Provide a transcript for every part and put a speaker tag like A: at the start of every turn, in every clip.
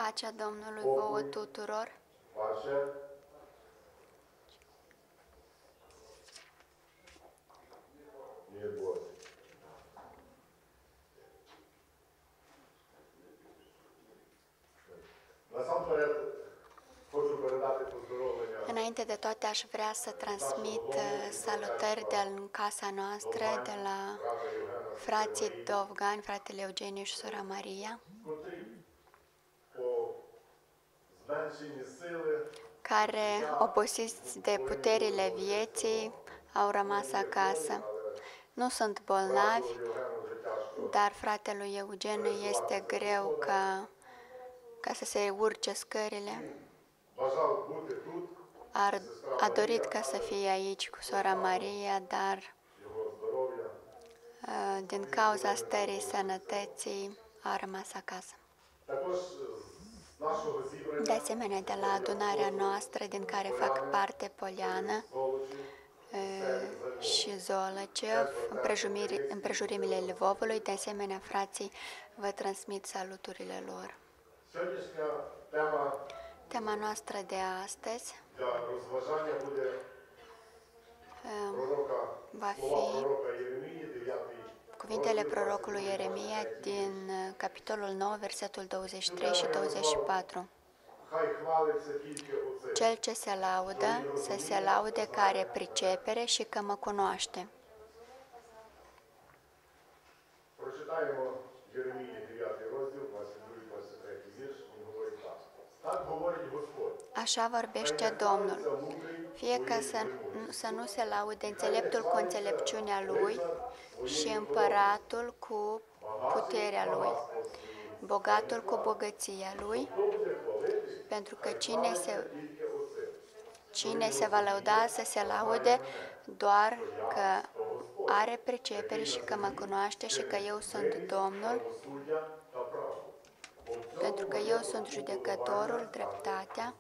A: Pacea Domnului vouă tuturor.
B: Pace. Мир Божий. Насамперед хочу передати поздоровлення.
A: Înainte de toate, aș vrea să transmit salutări în casa noastră, de la frații Dovgan, fratele Eugeniu și sora Maria,
B: Котрі по зменшенні сили
A: care, obosiți de puterile vieții, au rămas acasă. Nu sunt bolnavi,
B: Євгену вже тяжко.
A: dar fratelui Eugeniu este greu ca să se urce scările.
B: Бажав бути тут,
A: A dorit ca să fie aici cu sora Maria, dar
B: його здоров'я.
A: din cauza stării sănătății a rămas acasă.
B: Також з нашого зібрання
A: De asemenea, de la adunarea noastră, din care fac parte Poliana
B: Золочі,
A: și Zolăcev, împrejurimile Lvovului, de asemenea, frații vă transmit saluturile lor.
B: сьогоднішня тема
A: Tema noastră de astăzi
B: для розважання буде пророка,
A: va
B: слова
A: fi
B: пророка Єремії, 9
A: cuvintele prorocului Ieremia din capitolul 9, versetul 23 și 24.
B: Хай хвалиться тільки оце.
A: Cel ce se laudă, să se laude că are pricepere și că mă cunoaște.
B: Прочитаємо Єремії 9 розділ, 22-23 вірш, він говорить так. Так говорить Господь.
A: Așa vorbește Domnul. Fie ca să nu se laude înțeleptul cu înțelepciunea lui și împăratul cu puterea lui, bogatul cu bogăția lui, pentru că cine se va lăuda să se laude doar că are pricepere și că mă cunoaște și că eu sunt Domnul,
B: Суддя та правду.
A: pentru că eu sunt judecătorul, dreptatea,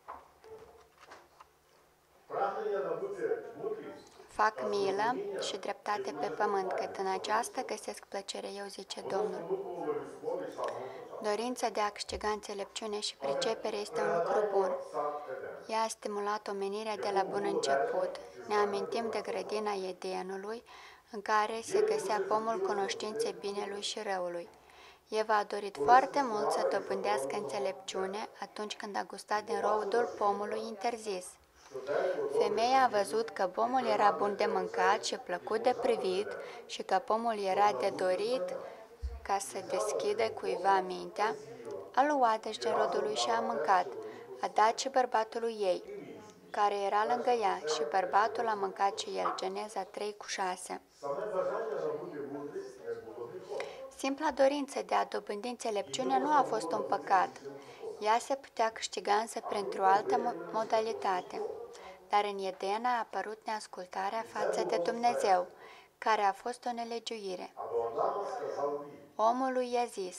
B: Прагнення набути мудрість
A: fac milă și dreptate pe pământ, cât în aceasta găsesc plăcere eu, zice Domnul.
B: виховували любові самого початку.
A: Dorința de a câștiga înțelepciune și pricepere este un lucru bun.
B: Сад Едем.
A: Ea a stimulat omenirea de la bun început. Ne amintim de grădina Edenului, în care se găsea pomul cunoștinței binelui și răului. Eva a dorit foarte mult să dobândească înțelepciune atunci când a gustat din rodul pomului interzis. Femeia a văzut că pomul era bun de mâncat și plăcut de privit și că pomul era de dorit ca să deschidă cuiva mintea, a luat deci din rodul lui și a mâncat. A dat și bărbatului ei, care era lângă ea, și bărbatul a mâncat și el. Geneza 3:6.
B: Саме бажання набути мудрість не було гріхом.
A: Simpla dorință de a dobândi înțelepciune nu a fost un păcat. Ea se putea câștiga însă printr-o altă modalitate. Dar în Eden a apărut neascultarea față de Dumnezeu, care a fost o nelegiuire.
B: Або Адам сказав їй,
A: Omului i-a zis: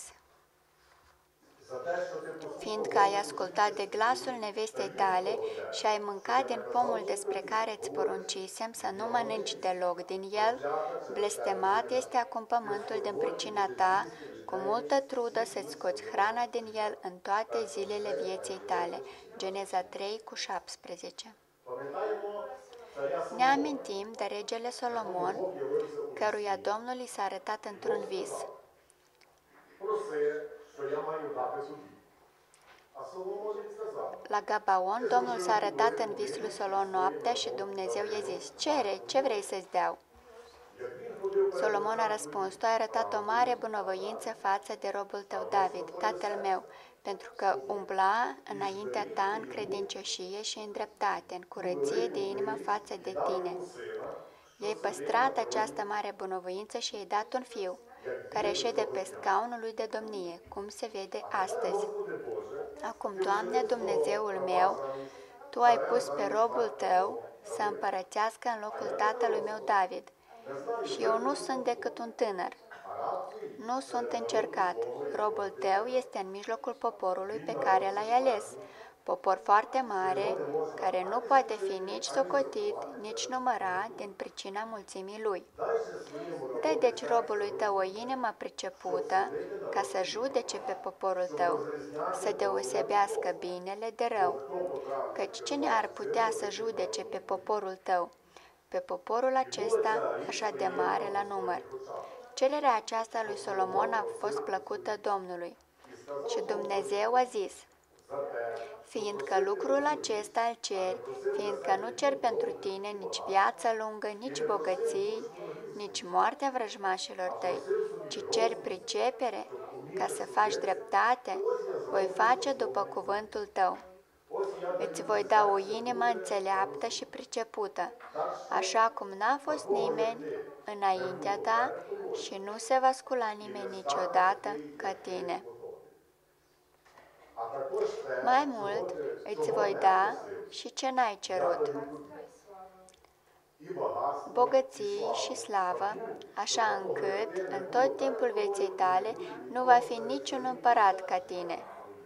B: за те, що ти послухав
A: fiindcă ai ascultat de glasul nevestei tale și ai mâncat din pomul despre care îți poruncisem să nu mănânci deloc din el, blestemat este acum pământul din pricina ta, cu multă trudă să-ți scoți hrana din el în toate zilele vieții tale. Geneza 3:17.
B: пам'ятаємо царя
A: Ne amintim de regele Solomon, căruia Domnul i s-a arătat într-un vis.
B: проси, що я маю дати тобі. А Соломон їй сказав,
A: La Gabaon, Domnul s-a arătat în visul lui Solomon noaptea și Dumnezeu i-a zis: cere, ce vrei să-ți dau?
B: як він ходив
A: Solomon a răspuns: tu ai arătat o mare bunăvoință față de robul tău David, tatăl meu, pentru că umbla înaintea ta în credincioșie și în dreptate, în curăție de inimă față de tine. I-ai păstrat această mare bunăvoință și i-ai dat un fiu, care șede pe scaunul lui de domnie, cum se vede astăzi. Acum, Doamne, Dumnezeul meu, Tu ai pus pe robul Tău să împărățească în locul tatălui meu David. Și eu nu sunt decât un tânăr. Nu sunt încercat. Robul Tău este în mijlocul poporului pe care l-ai ales. Popor foarte mare, care nu poate fi nici socotit, nici numărat din pricina mulțimii lui. Dă deci robului tău o inimă pricepută, ca să judece pe poporul tău, să deosebească binele de rău. Căci cine ar putea să judece pe poporul tău, pe poporul acesta așa de mare la număr? Cererea aceasta lui Solomon a fost plăcută Domnului. Și Dumnezeu a zis: fiindcă lucrul acesta îl ceri, fiindcă nu cer pentru tine nici viață lungă, nici bogății, nici moartea vrăjmașilor tăi, ci ceri pricepere ca să faci dreptate, voi face după cuvântul tău. Îți voi da o inimă înțeleaptă și pricepută, așa cum n-a fost nimeni înaintea ta și nu se va scula nimeni niciodată ca tine. Mai mult, îți voi da și ce n-ai cerut, bogății și slavă, așa încât, în tot timpul vieții tale, nu va fi niciun împărat ca tine.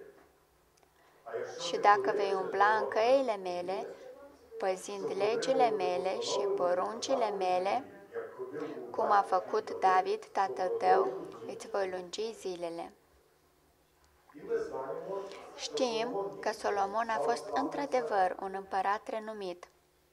A: Și dacă vei umbla în căile mele, păzind legile mele și poruncile mele, cum a făcut David, tatăl tău, îți voi lungi zilele. Știm că Solomon a fost într-adevăr un împărat renumit,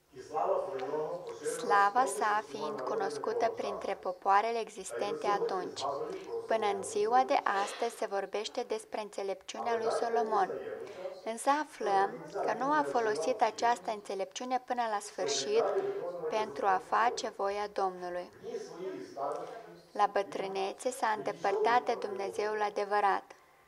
A: slava sa fiind cunoscută printre popoarele existente atunci. Până în ziua de astăzi se vorbește despre înțelepciunea lui Solomon, însă aflăm că nu a folosit această înțelepciune până la sfârșit pentru a face voia Domnului. La bătrânețe s-a îndepărtat de Dumnezeul adevărat.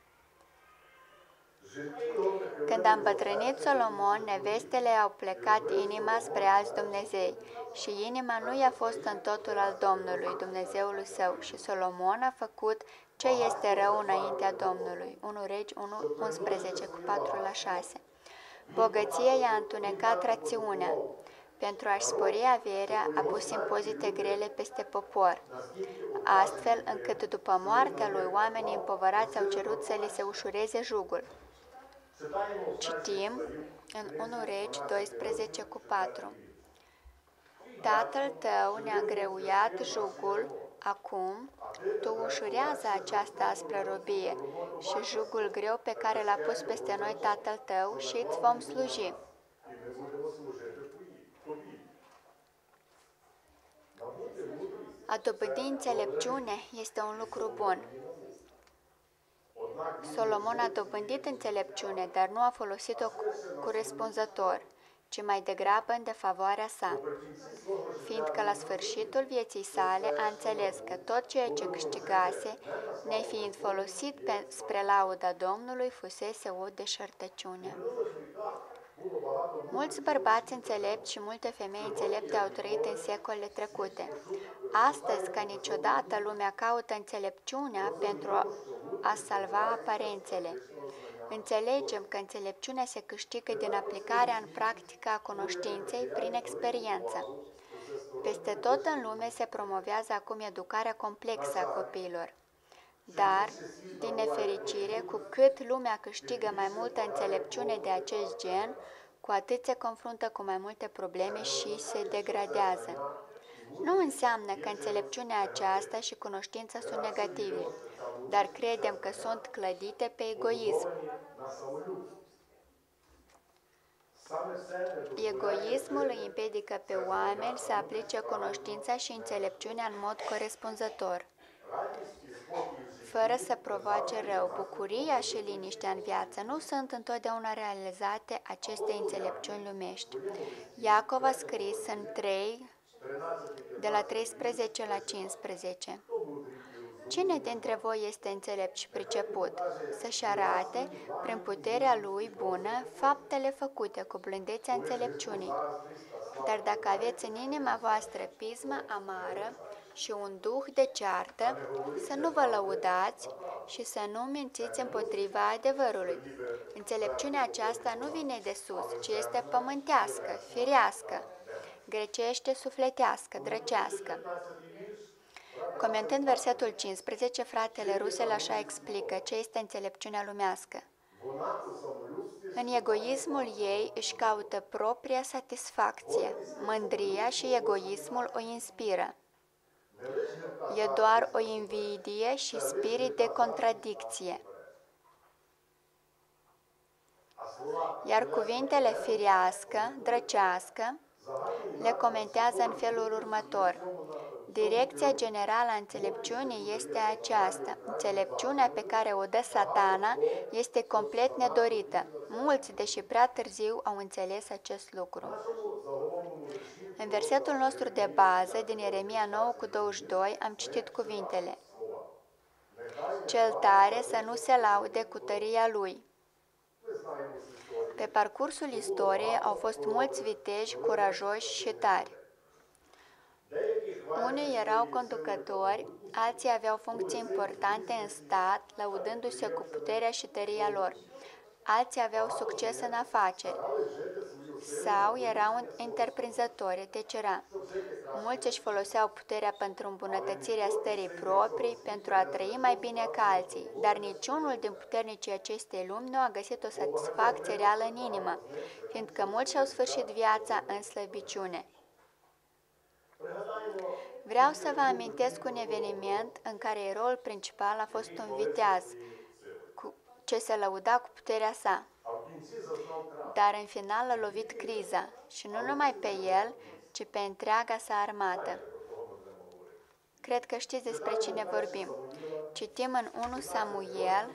A: Când a îmbătrânit Solomon, nevestele au plecat inima spre alți Dumnezei și inima nu i-a fost în totul al Domnului, Dumnezeului său, și Solomon a făcut ce este rău înaintea Domnului. 1 Regi 11, cu 4-6. Bogăția i-a întunecat rațiunea. Pentru a-și spori averea, a pus impozite grele peste popor, astfel încât după moartea lui, oamenii împovărați au cerut să li se ușureze jugul. Citim în 1 Regi 12, cu 4. Tatăl tău ne-a îngreuiat jugul, acum tu ușurează această aspră robie și jugul greu pe care l-a pus peste noi tatăl tău și îți vom sluji. A dobândi înțelepciune este un lucru bun. Solomon a dobândit înțelepciune, dar nu a folosit-o corespunzător, ci mai degrabă în defavoarea sa, fiindcă la sfârșitul vieții sale a înțeles că tot ceea ce câștigase, nefiind folosit spre lauda Domnului, fusese o deșertăciune. Mulți bărbați înțelepți și multe femei înțelepte au trăit în secolele trecute. Astăzi, ca niciodată, lumea caută înțelepciunea pentru a salva aparențele. Înțelegem că înțelepciunea se câștigă din aplicarea în practică a cunoștinței prin experiență. Peste tot în lume se promovează acum educarea complexă a copiilor. Dar, din nefericire, cu cât lumea câștigă mai multă înțelepciune de acest gen, cu atât se confruntă cu mai multe probleme și se degradează. Nu înseamnă că înțelepciunea aceasta și cunoștința sunt negative, dar credem că sunt clădite pe egoism. Egoismul îi împiedică pe oameni să aplice cunoștința și înțelepciunea în mod corespunzător, fără să provoace rău. Bucuria și liniștea în viață nu sunt întotdeauna realizate aceste înțelepciuni lumești. Iacov a scris în 3, de la 13 la 15. Cine dintre voi este înțelept și priceput? Să-și arate, prin puterea lui bună, faptele făcute cu blândețea înțelepciunii. Dar dacă aveți în inima voastră pismă amară și un duh de ceartă, să nu vă lăudați și să nu mințiți împotriva adevărului. Înțelepciunea aceasta nu vine de sus, ci este pământească, firească, grecește, sufletească, drăcească. Comentând versetul 15, fratele Rusel așa explică ce este înțelepciunea lumească. În egoismul ei își caută propria satisfacție. Mândria și egoismul o inspiră. e doar o invidie și spirit de contradicție. Iar cuvintele firească, drăcească, le comentează în felul următor. Direcția generală a înțelepciunii este aceasta. Înțelepciunea pe care o dă Satana este complet nedorită. Mulți, deși prea târziu, au înțeles acest lucru. În versetul nostru de bază, din Ieremia 9:22, am citit cuvintele: Cel tare să nu se laude cu tăria lui. Pe parcursul istoriei au fost mulți viteji curajoși și tari. Unii erau conducători, alții aveau funcții importante în stat, laudându-se cu puterea și tăria lor. Alții aveau succes în afaceri sau erau întreprinzători, etc. Mulți își foloseau puterea pentru îmbunătățirea stării proprii, pentru a trăi mai bine ca alții, dar niciunul din puternicii acestei lumi nu a găsit o satisfacție reală în inimă, fiindcă mulți și-au sfârșit viața în slăbiciune. Vreau să vă amintesc un eveniment în care eroul principal a fost un viteaz, ce se lăuda cu puterea sa. Dar în final a lovit criza, și nu numai pe el, ci pe întreaga sa armată. Cred că știți despre cine vorbim. Citim în 1 Samuel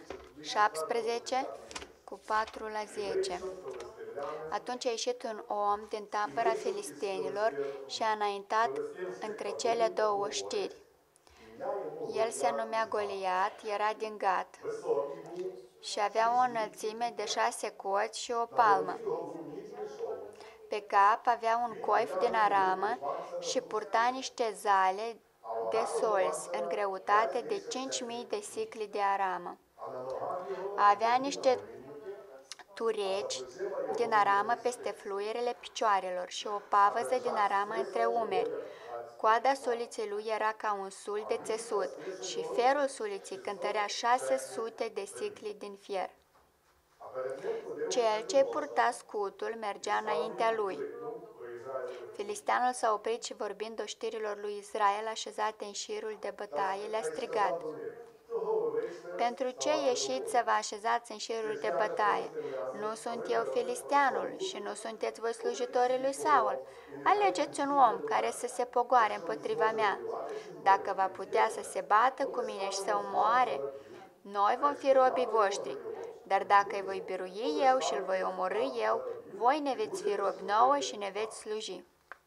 A: 17:4-10. Atunci a ieșit un om din tabăra filistenilor și a înaintat între cele două știri. El se numea Goliat, era din Gat și avea o înălțime de 6 coți și o palmă. Pe cap avea un coif din aramă și purta niște zale de solzi în greutate de 5.000 de sicli de aramă. Avea niște tureci din aramă peste fluierele picioarelor și o pavăză din aramă între umeri. Coada suliței lui era ca un sul de țesut și ferul suliței cântărea 600 de sicli din fier. Cel ce purta scutul mergea înaintea lui. Filisteanul s-a oprit și, vorbind oștirilor lui Israel așezate în șirul de bătaie, le-a strigat: Pentru ce ieșiți să vă așezați în șirul de bătaie? Nu sunt eu filisteanul și nu sunteți voi slujitorii lui Saul. Alegeți un om care să se pogoare împotriva mea. Dacă va putea să se bată cu mine și să omoare, noi vom fi robii voștri. Dar dacă îi voi birui eu și îl voi omorî eu, voi ne veți fi robi nouă și ne veți sluji.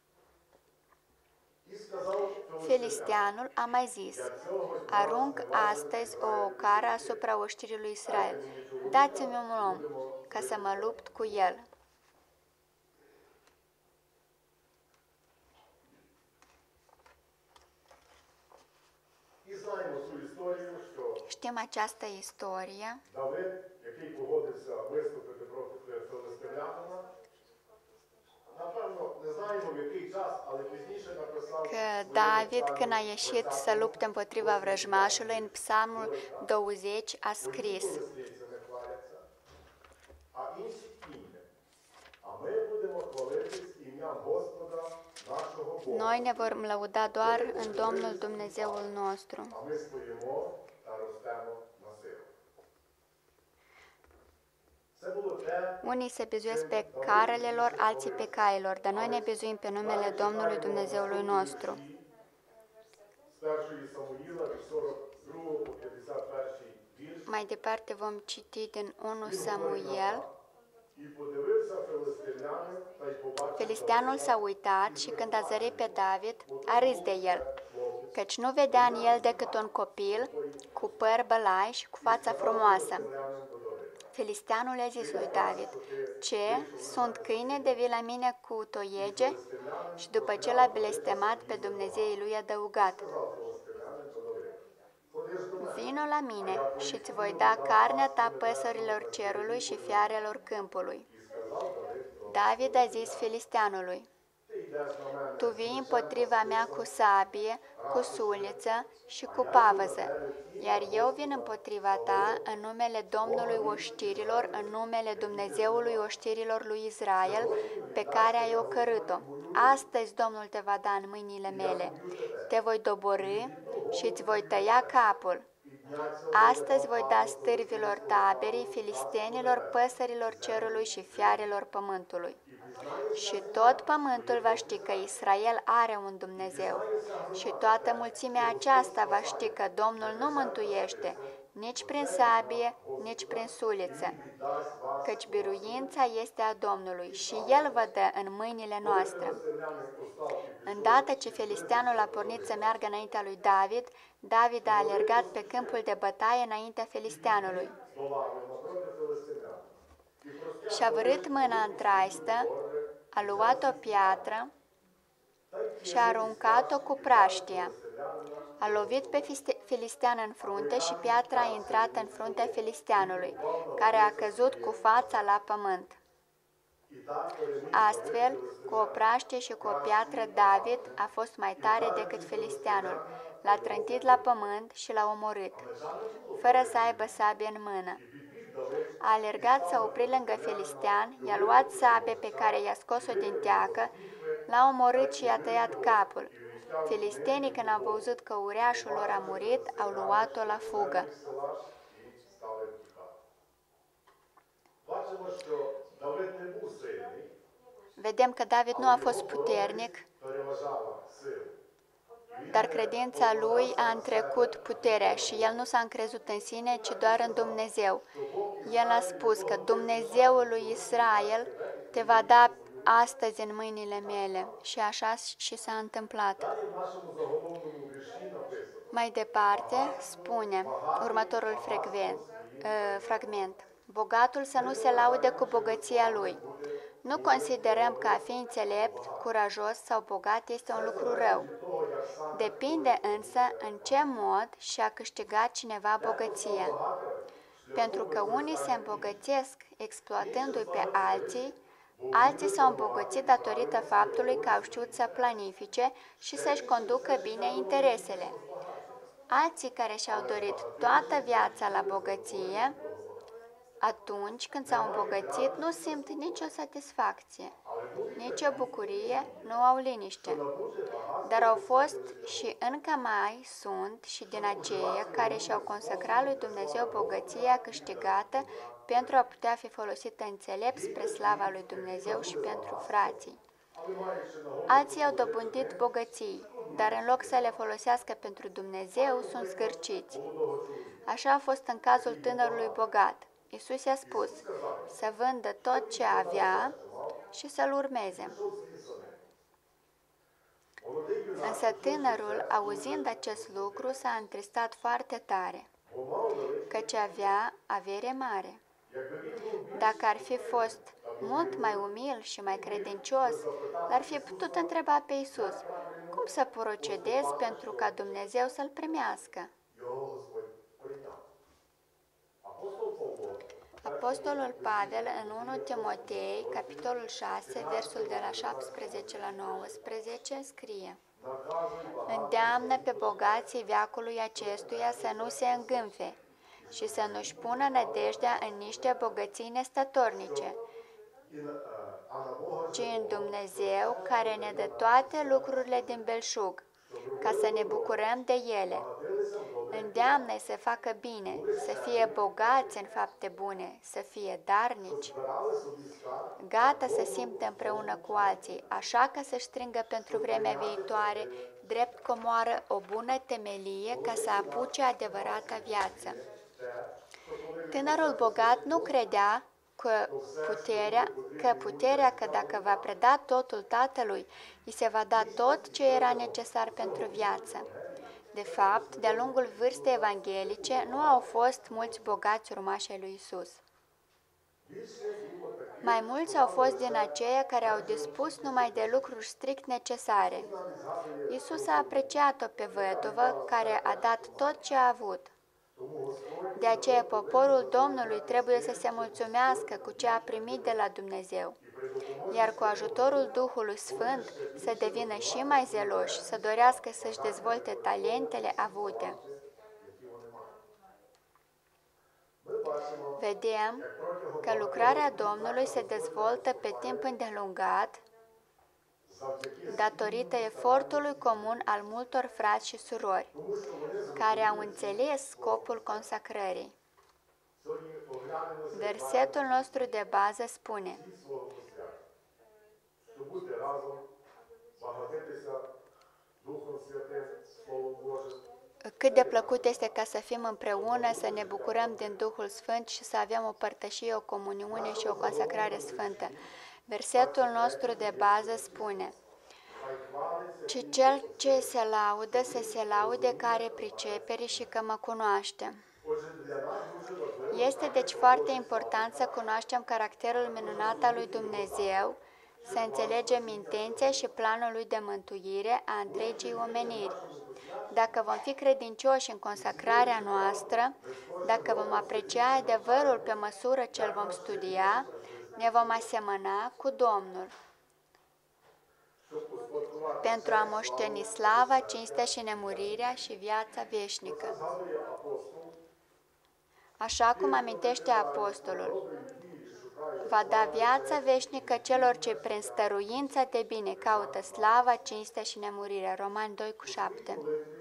A: Filisteanul a mai zis: Arunc astăzi o ocară asupra oștirii lui Israel. Dați-mi un om ca să mă lupt cu el. Știm această istorie. Că David, când a ieșit să lupte împotriva vrăjmașului, în Psalmul 20 a scris: Noi ne vom lăuda doar în Domnul Dumnezeul nostru. Unii se bizuiesc pe carele lor, alții pe cailor, dar noi ne bizuim pe numele Domnului Dumnezeului nostru. Mai departe vom citi din 1 Samuel. Filisteanul s-a uitat și când a zărit pe David, a râs de el, căci nu vedea în el decât un copil cu păr bălai și cu fața frumoasă. Filisteanul i-a zis lui David: Ce? Sunt câine de vii la mine cu toiege? Și după ce l-a blestemat pe Dumnezeii lui, a adăugat: Vino la mine și îți voi da carnea ta păsărilor cerului și fiarelor câmpului. David a zis Filisteanului: Tu vii împotriva mea cu sabie, cu suliță și cu pavăză, iar eu vin împotriva ta în numele Domnului oștirilor, în numele Dumnezeului oștirilor lui Israel, pe care ai ocărât-o. Astăzi Domnul te va da în mâinile mele. Te voi doborî și îți voi tăia capul. Astăzi voi da stârvilor taberii, filistenilor, păsărilor cerului și fiarelor pământului. Și tot pământul va ști că Israel are un Dumnezeu. Și toată mulțimea aceasta va ști că Domnul nu mântuiește, nici prin sabie, nici prin suliță, căci biruința este a Domnului și El vă dă în mâinile noastre. Îndată ce filisteanul a pornit să meargă înaintea lui David, David a alergat pe câmpul de bătaie înaintea filisteanului. Și-a vărât mâna în traistă, a luat o piatră și a aruncat-o cu praștia. A lovit pe filistean în frunte și piatra a intrat în fruntea filisteanului, care a căzut cu fața la pământ. Astfel, cu o praștie și cu o piatră, David a fost mai tare decât filisteanul. L-a trântit la pământ și l-a omorât, fără să aibă sabie în mână. A alergat să opri lângă filistean, i-a luat sabie pe care i-a scos-o din teacă, l-a omorât și i-a tăiat capul. Filistenii, când au văzut că uriașul lor a murit, au luat-o la fugă. Vedem că David nu a fost puternic, dar credința lui a întrecut puterea și el nu s-a încrezut în sine, ci doar în Dumnezeu. El a spus că Dumnezeul lui Israel te va da astăzi în mâinile mele și așa și s-a întâmplat. Mai departe spune următorul fragment. Bogatul să nu se laude cu bogăția lui. Nu considerăm că a fi înțelept, curajos sau bogat este un lucru rău. Depinde însă în ce mod și-a câștigat cineva bogăția. Pentru că unii se îmbogățesc exploatându-i pe alții, alții s-au îmbogățit datorită faptului că au știut să planifice și să-și conducă bine interesele. Alții care și-au dorit toată viața la bogăție, atunci când s-au îmbogățit, nu simt nicio satisfacție, nicio bucurie, nu au liniște. Dar au fost și încă mai sunt și din aceia care și-au consacrat lui Dumnezeu bogăția câștigată pentru a putea fi folosită înțelept spre slava lui Dumnezeu și pentru frații. Alții au dobândit bogății, dar în loc să le folosească pentru Dumnezeu, sunt zgârciți. Așa a fost în cazul tânărului bogat. Iisus i-a spus să vândă tot ce avea și să-L urmeze. Însă tânărul, auzind acest lucru, s-a întristat foarte tare, căci avea avere mare. Dacă ar fi fost mult mai umil și mai credincios, l-ar fi putut întreba pe Iisus, cum să procedez pentru ca Dumnezeu să-l primească? Apostolul Pavel în 1 Timotei, capitolul 6, versul de la 17 la 19, scrie: Îndeamnă pe bogații veacului acestuia să nu se îngânfe și să nu-și pună nădejdea în niște bogății nestătornice, ci în Dumnezeu care ne dă toate lucrurile din belșug, ca să ne bucurăm de ele. Îndeamnă-i să facă bine, să fie bogați în fapte bune, să fie darnici, gata să simtă împreună cu alții, așa că să-și strângă pentru vremea viitoare, drept comoară, o bună temelie ca să apuce adevărata viață. Tânărul bogat nu credea că dacă va preda totul tatălui, îi se va da tot ce era necesar pentru viață. De fapt, de-a lungul vârstei evanghelice, nu au fost mulți bogați urmași ai lui Iisus. Mai mulți au fost din aceia care au dispus numai de lucruri strict necesare. Iisus a apreciat-o pe văduvă care a dat tot ce a avut. De aceea poporul Domnului trebuie să se mulțumească cu ce a primit de la Dumnezeu, iar cu ajutorul Duhului Sfânt să devină și mai zeloși, să dorească să-și dezvolte talentele avute. Vedem că lucrarea Domnului se dezvoltă pe timp îndelungat datorită efortului comun al multor frați și surori,
B: Тому що вони
A: care au înțeles scopul consacrării.
B: сьогодні оглянемося
A: Versetul nostru de bază spune:
B: всі свого свята, щоб бути разом, багатитися Духом Святим, Словом Божим,
A: cât de plăcut este ca să fim împreună, să ne bucurăm din Duhul Sfânt și să avem o părtășie, o comuniune și o consacrare sfântă. Versetul nostru de bază spune:
B: хай хвалиться
A: ci cel ce se laudă, să se laude că are pricepere și că mă cunoaște.
B: Отже, для нас дуже важливо
A: Este deci foarte important să cunoaștem caracterul minunat al lui Dumnezeu, să înțelegem intenția și planul lui de mântuire a întregii omeniri. Dacă vom fi credincioși în consacrarea noastră, dacă vom aprecia adevărul pe măsură ce îl vom studia, ne vom asemăna cu Domnul,
B: щоб успадкувати
A: pentru a moșteni slava, cinstea și nemurirea și viața veșnică.
B: згадує апостол,
A: Așa cum amintește apostolul, va da viața veșnică celor ce prin stăruința de bine caută slava, cinstea și nemurirea. Romani 2:7.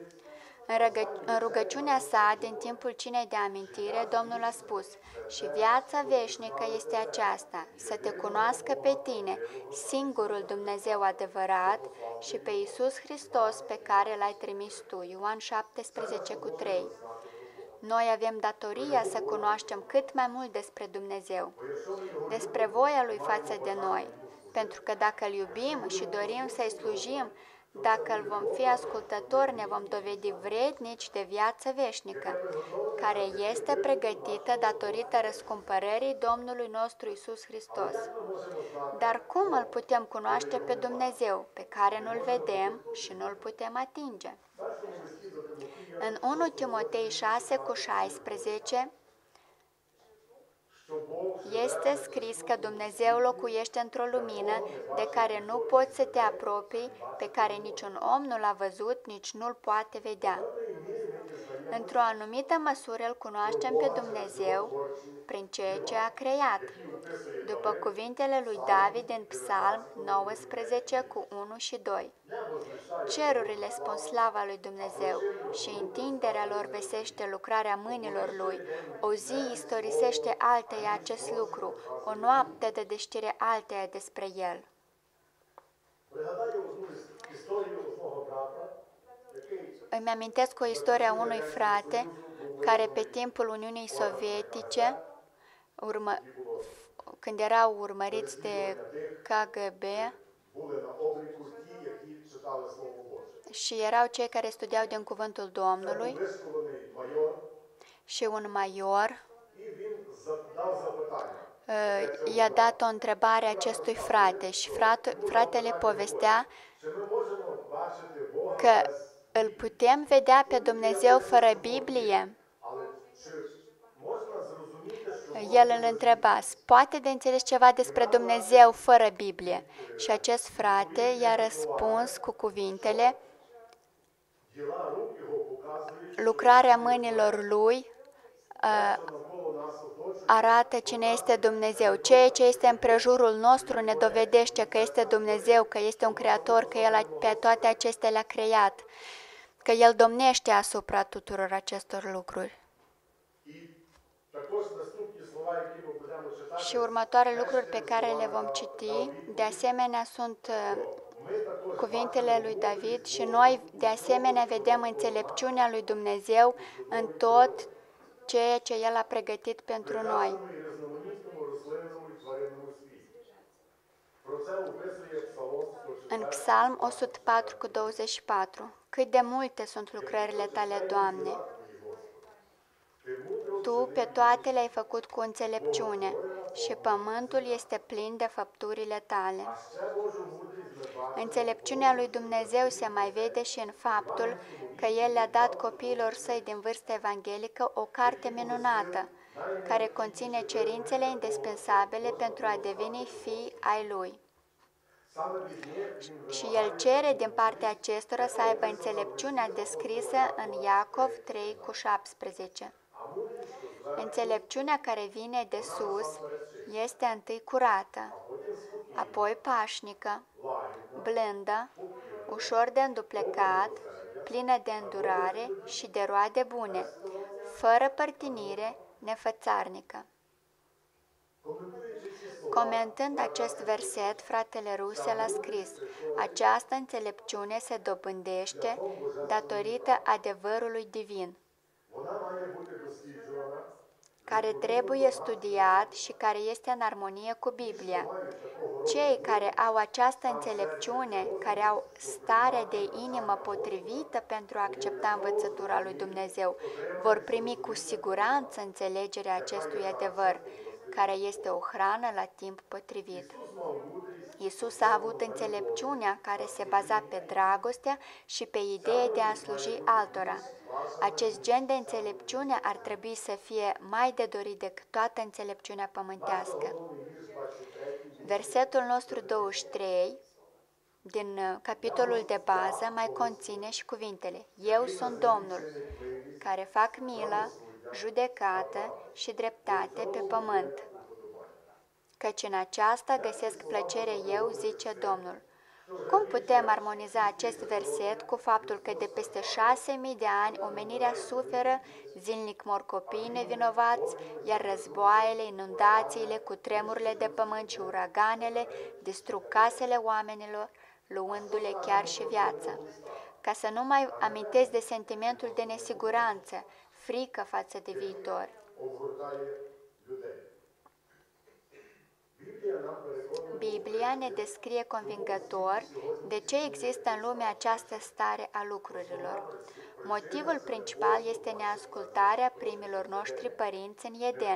A: În rugăciunea sa, din timpul cinei de amintire, Domnul a spus: și viața veșnică este aceasta, să te cunoască pe tine, singurul Dumnezeu adevărat, și pe Iisus Hristos pe care l-ai trimis tu. Ioan 17:3. Noi avem datoria să cunoaștem cât mai mult despre Dumnezeu, despre voia Lui față de noi, pentru că dacă îl iubim și dorim să-i slujim, dacă îl vom fi ascultători, ne vom dovedi vrednici de viață veșnică, care este pregătită datorită răscumpărării Domnului nostru Iisus Hristos. Dar cum îl putem cunoaște pe Dumnezeu, pe care nu-l vedem și nu-l putem atinge? În 1 Timotei 6:16 este scris că Dumnezeu locuiește într-o lumină de care nu poți să te apropii, pe care niciun om nu l-a văzut, nici nu-l poate vedea. Într-o anumită măsură îl cunoaștem pe Dumnezeu prin ceea ce a creat, după cuvintele lui David în Psalm 19:1 și 2. Cerurile spun slava lui Dumnezeu și întinderea lor vestește lucrarea mâinilor lui. O zi istorisește alteia acest lucru, o noapte dă știre alteia despre el.
B: Пригадаю одну історію одного брата, який
A: Îmi amintesc o istorie a unui frate care pe timpul Uniunii Sovietice, când erau urmăriți de KGB,
B: були на обліку ті, які читали Слово Боже.
A: și erau cei care studiau din Cuvântul Domnului,
B: Вишколений майор,
A: și un major
B: і він дав запитання.
A: i-a dat o întrebare acestui frate și fratele povestea
B: Чи ми можемо бачити Бога
A: că
B: без,
A: îl putem vedea pe Dumnezeu fără Biblie?
B: але чи можна зрозуміти, що
A: El îl întreba: poate de înțeles ceva despre Dumnezeu fără Biblie? Și acest frate i-a răspuns cu cuvintele:
B: діла рук його показують,
A: lucrarea mâinilor lui
B: що навколо нас оточує,
A: arată cine este Dumnezeu. Ceea ce este în prejurul nostru ne dovedește că este Dumnezeu, că este un creator, că El pe toate acestea le-a creat, că El domnește asupra tuturor acestor lucruri.
B: і також наступні слова, які ми будемо читати,
A: Și următoarele lucruri pe care le vom citi, de asemenea, sunt
B: ми також
A: cuvintele lui David și noi, de asemenea, vedem înțelepciunea lui Dumnezeu în tot ceea ce El a pregătit pentru noi.
B: і різноманітному рослинному і тваринному світі. Про це описує Псалом 104.
A: În Psalm 104:24, cât de multe sunt lucrările Tale, Doamne! Tu pe toate le-ai făcut cu înțelepciune și pământul este plin de făpturile Tale. Înțelepciunea lui Dumnezeu se mai vede și în faptul că El le-a dat copiilor săi din vârstă evanghelică o carte minunată, care conține cerințele indispensabile pentru a deveni fii ai Lui. Și El cere din partea acestora să aibă înțelepciunea descrisă în Iacov 3:17. Înțelepciunea care vine de sus este întâi curată, apoi pașnică, blândă, ușor de înduplecat, plină de îndurare și de roade bune, fără părtinire, nefățarnică. Comentând acest verset, fratele Russell a scris: această înțelepciune se dobândește datorită adevărului divin, care trebuie studiat și care este în armonie cu Biblia. Cei care au această înțelepciune, care au starea de inimă potrivită pentru a accepta învățătura lui Dumnezeu, vor primi cu siguranță înțelegerea acestui adevăr, care este o hrană la timp potrivit. Iisus a avut înțelepciunea care se baza pe dragostea și pe ideea de a sluji altora. Acest gen de înțelepciune ar trebui să fie mai de dorit decât toată înțelepciunea pământească. Versetul nostru 23 din capitolul de bază mai conține și cuvintele: Eu sunt Domnul, care fac milă, judecată și dreptate pe pământ, căci în aceasta găsesc plăcere eu, zice Domnul. Cum putem armoniza acest verset cu faptul că de peste 6.000 de ani omenirea suferă, zilnic mor copii nevinovați, iar războaiele, inundațiile, cutremurile de pământ și uraganele distrug casele oamenilor, luându-le chiar și viața? Ca să nu mai amintesc de sentimentul de nesiguranță, frică față de viitor. Biblia ne descrie convingător de ce există în lume această stare a lucrurilor. Motivul principal este neascultarea primilor noștri părinți în Eden,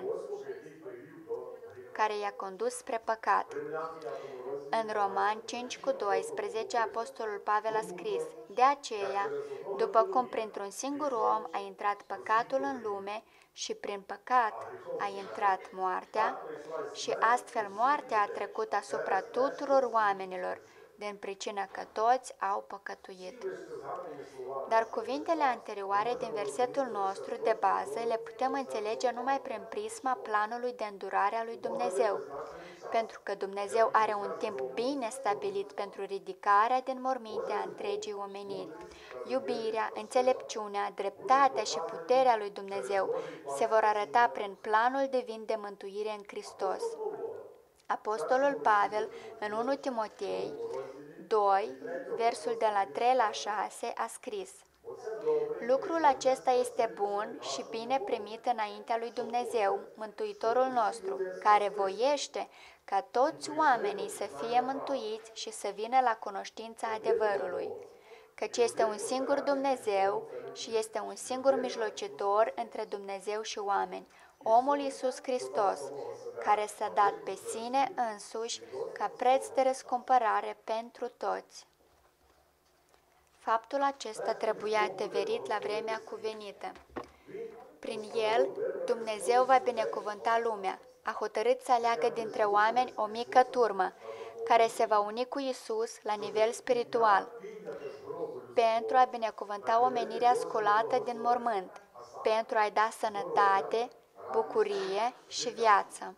A: care i-a condus spre păcat. În Roman 5:12, Apostolul Pavel a scris: De aceea, după cum printr-un singur om a intrat păcatul în lume și prin păcat a intrat moartea, și astfel moartea a trecut asupra tuturor oamenilor, din pricina că toți au păcătuit. Dar cuvintele anterioare din versetul nostru de bază le putem înțelege numai prin prisma planului de îndurare a lui Dumnezeu, pentru că Dumnezeu are un timp bine stabilit pentru ridicarea din morminte a întregii omeniri. Iubirea, înțelepciunea, dreptatea și puterea lui Dumnezeu se vor arăta prin planul divin de mântuire în Hristos. Apostolul Pavel, în 1 Timotei 2, versul de la 3 la 6, a scris: Lucrul acesta este bun și bine primit înaintea lui Dumnezeu, Mântuitorul nostru, care voiește ca toți oamenii să fie mântuiți și să vină la cunoștința adevărului, căci este un singur Dumnezeu și este un singur mijlocitor între Dumnezeu și oameni, omul Iisus Hristos, care s-a dat pe sine însuși ca preț de răscumpărare pentru toți. Faptul acesta trebuia adeverit la vremea cuvenită. Prin el, Dumnezeu va binecuvânta lumea. A hotărât să aleagă dintre oameni o mică turmă, care se va uni cu Iisus la nivel spiritual, pentru a binecuvânta omenirea sculată din mormânt, pentru a-i da sănătate, bucurie și viață.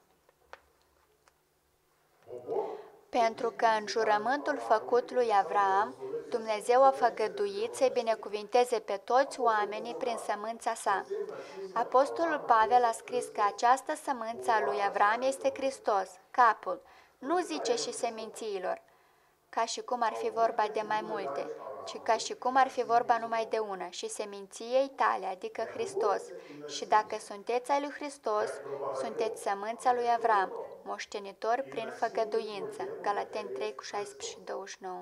A: Pentru că în jurământul făcut lui Avram, Dumnezeu a făgăduit să-i binecuvinteze pe toți oamenii prin sămânța sa. Apostolul Pavel a scris că această sămânță a lui Avram este Hristos, capul, nu zice și semințiilor, ca și cum ar fi vorba de mai multe, ci ca și cum ar fi vorba numai de una, și seminției tale, adică Hristos. Și dacă sunteți al lui Hristos, sunteți sămânța lui Avram, moștenitor prin făgăduință. Galateni 3:16-29.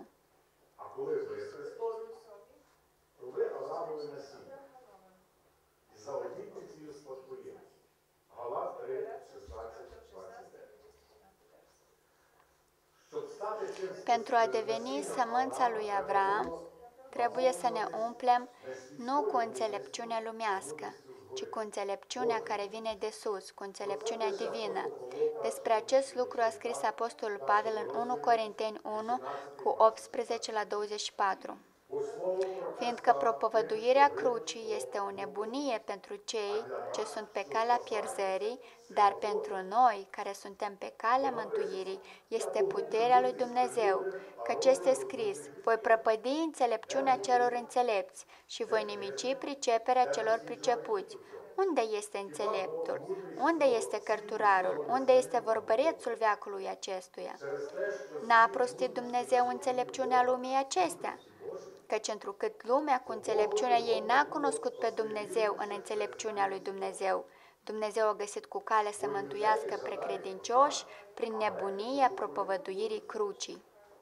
A: Pentru a deveni sămânța lui Avram, trebuie să ne umplem nu cu înțelepciunea lumească, ci cu înțelepciunea care vine de sus, cu înțelepciunea divină. Despre acest lucru a scris Apostolul Pavel în 1 Corinteni 1, cu 18-24. fiindcă propovăduirea crucii este o nebunie pentru cei ce sunt pe calea pierzării, dar pentru noi care suntem pe calea mântuirii este puterea lui Dumnezeu, căci este scris: voi prăpădi înțelepciunea celor înțelepți și voi nimici priceperea celor pricepuți. Unde este înțeleptul? Unde este cărturarul? Unde este vorbărețul veacului acestuia? N-a prostit Dumnezeu înțelepciunea lumii acestea? Căci întrucât lumea cu înțelepciunea ei n-a cunoscut pe Dumnezeu în înțelepciunea lui Dumnezeu, Dumnezeu a găsit cu cale să mântuiască precredincioși prin nebunia propovăduirii crucii.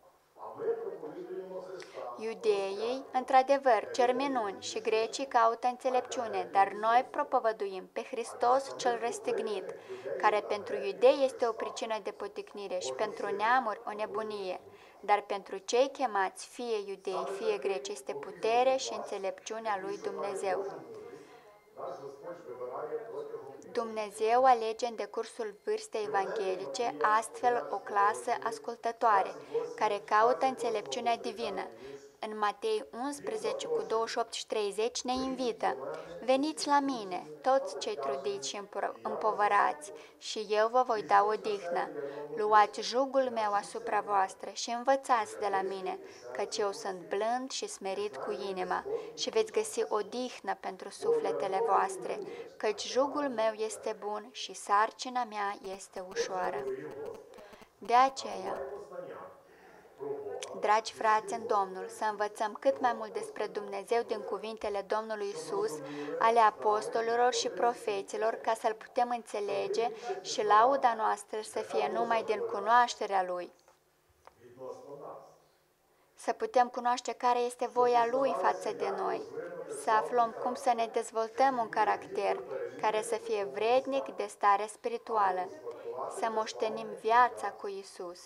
A: Iudeii, într-adevăr, cer minuni și grecii caută înțelepciune, dar noi propovăduim pe Hristos cel răstignit, care pentru iudei este o pricină de poticnire și pentru neamuri o nebunie, dar pentru cei chemați, fie iudei, fie greci, este putere și înțelepciunea lui Dumnezeu. Dumnezeu alege în decursul vârstei evanghelice astfel o clasă ascultătoare, care caută înțelepciunea divină. În Matei 11 cu 28 și 30 ne invită: veniți la mine, toți cei trudiți și împovărați, și eu vă voi da odihnă. Luați jugul meu asupra voastră și învățați de la mine, căci eu sunt blând și smerit cu inima, și veți găsi odihnă pentru sufletele voastre, căci jugul meu este bun și sarcina mea este ușoară. De aceea, dragi frați în Domnul, să învățăm cât mai mult despre Dumnezeu din cuvintele Domnului Iisus, ale apostolilor și profeților, ca să-L putem înțelege și lauda noastră să fie numai din cunoașterea Lui. Să putem cunoaște care este voia Lui față de noi, să aflăm cum să ne dezvoltăm un caracter care să fie vrednic de stare spirituală, să moștenim viața cu Iisus.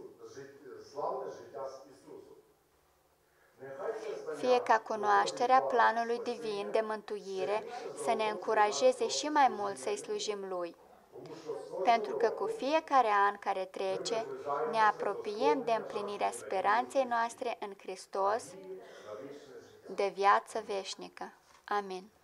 A: Fie ca cunoașterea planului divin de mântuire să ne încurajeze și mai mult să-i slujim Lui, pentru că cu fiecare an care trece ne apropiem de împlinirea speranței noastre în Hristos de viață veșnică. Amin.